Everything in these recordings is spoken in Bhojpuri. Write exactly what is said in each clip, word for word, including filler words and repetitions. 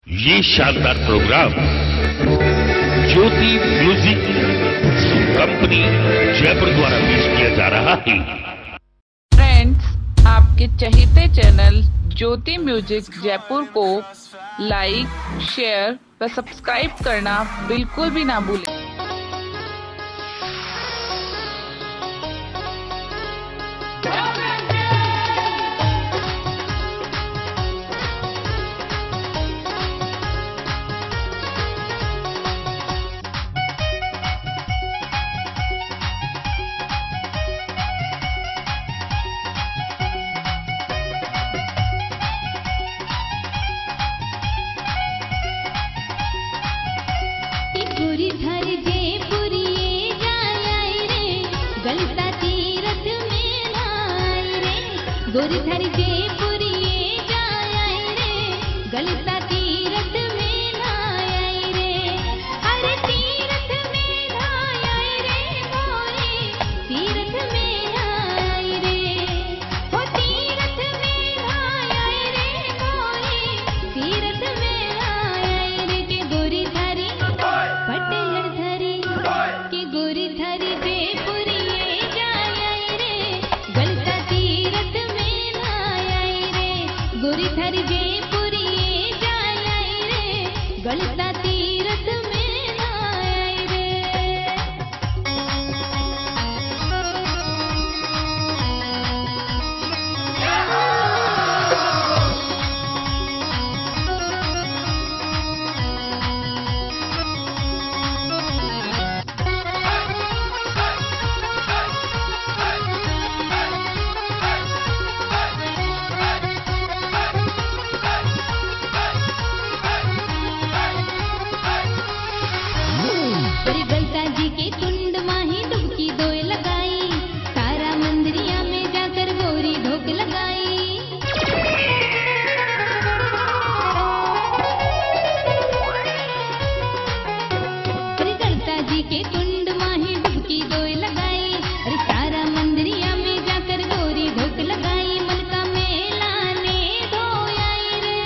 ये शानदार program Jyoti music company Jaipur द्वारा पेश किया जा रहा है। फ्रेंड्स, आपके चहेते चैनल ज्योति म्यूजिक जयपुर को लाइक, शेयर व सब्सक्राइब करना बिल्कुल भी ना भूलें। गोरी धर जयपुरिये जाय रे, गलता तीरथ में नाय रे। गोरी धर जयपुरिये जाय रे, गलता तीरथ में नाय रे। अरे तीरथ में नाय रे गोरी, तीरथ में नाय रे। हो तीरथ में नाय रे गोरी, तीरथ में नाय रे। के गोरी धरी पटहर धरी, के गोरी धरी जयपुरिये जाय रे, गलता तीरथ में नाय रे। गोरी धरी जयपुरिये जाय रे, गलता तीरथ में नाय रे। अरे गलता जी के कुंड माही डुबकी दोय लगाई, तारा मंदिरिया में जाकर गोरी ढोक लगाई। अरे गलता जी के कुंड माही डुबकी दोय लगाई, अरे तारा मंदिरिया में जाकर गोरी ढोक लगाई। मन का मेला ने धोयाई रे,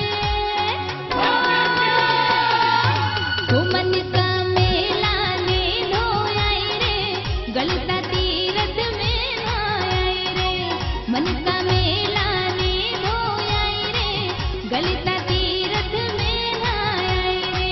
ओ मन का मेला ने धोयाई रे, गलता तीरथ में नाय रे। मन का मेला ने धोयाई रे, गलता तीरथ में नाय रे।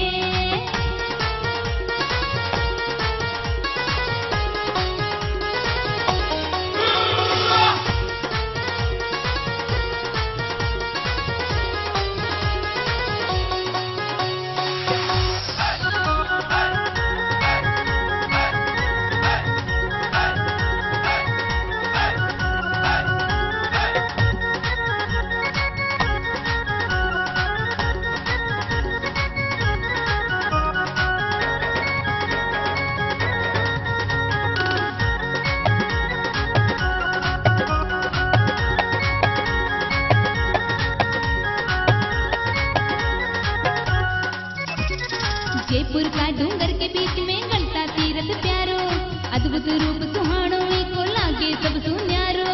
जयपुर का डूंगर के बीच में गलता तीरथ प्यारो, अद्भुत रूप सुहानो को लागे सब सुन्यारो।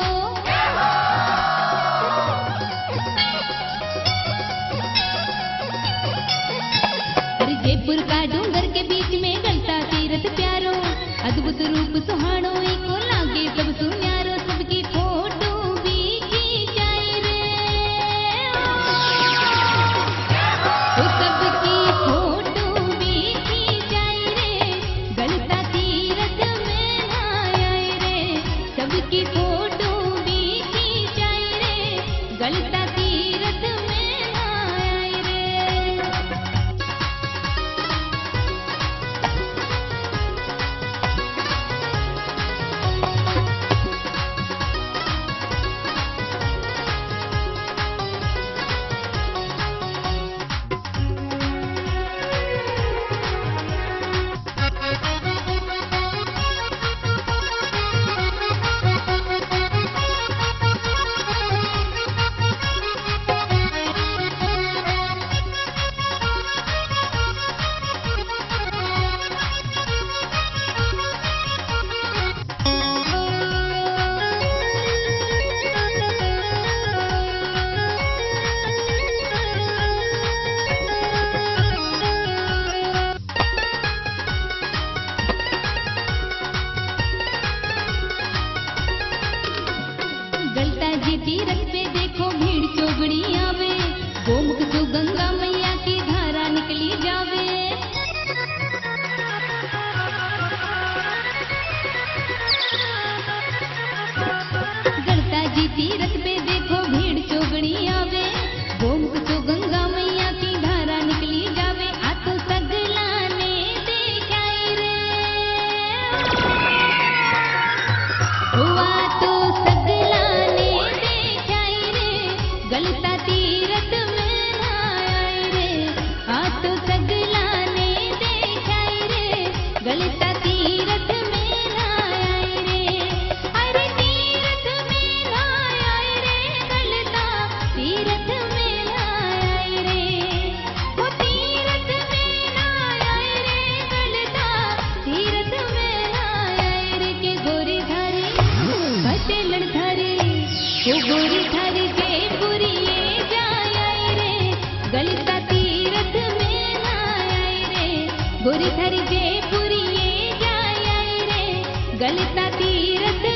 अरे जयपुर का डूंगर के बीच में गलता तीरथ प्यारो, अद्भुत रूप सुहानो को लागे सब सुन्यारो। सबकी फोटो भी खींचाई रे, ओ सबकी फोटो भी खींचाई रे, गलता तीरथ में नाय रे। सबकी फोटो भी खींचाई रे, गलता तीरथ में नाय रे। जी तीरथ पे देखो भीड़ चौगड़ी आवे, गोमुख तो गंगा मैया की धारा निकली जावे। गलता जी तीरथ पे देखो भीड़ चौगड़ी आवे, गोमुख तो गंगा मैया की धारा निकली जावे। आ तो सगला ने देखाई रे, हुआ तो सगला ने देखाई रे, गलता तीरथ में ना आए रे। आ तो सगला ने देखाई रे, गलता तीरथ में ना आए रे। अरे तीरथ में ना आए रे, गलता तीरथ में ना आए रे। वो तीरथ में ना आए रे, गलता तीरथ में ना आए रे। के गोरी धारी कटेलण धारी, वो गोरी धारी जयपुरी ये जाए रे, गलता तीरथ में ना आए रे। गोरी धारी जयपुरी ये जाए रे, गलता तीरथ